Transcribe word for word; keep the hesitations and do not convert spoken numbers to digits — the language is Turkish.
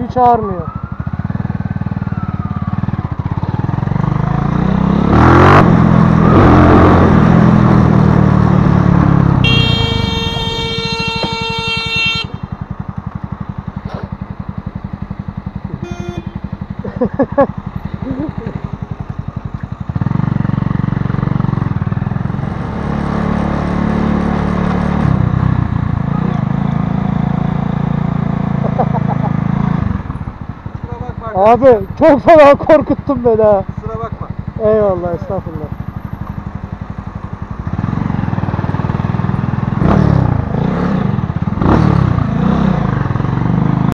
Hiç ağrmıyor. Abi çok fena korkuttun beni ha. Kusura bakma. Eyvallah, estağfurullah.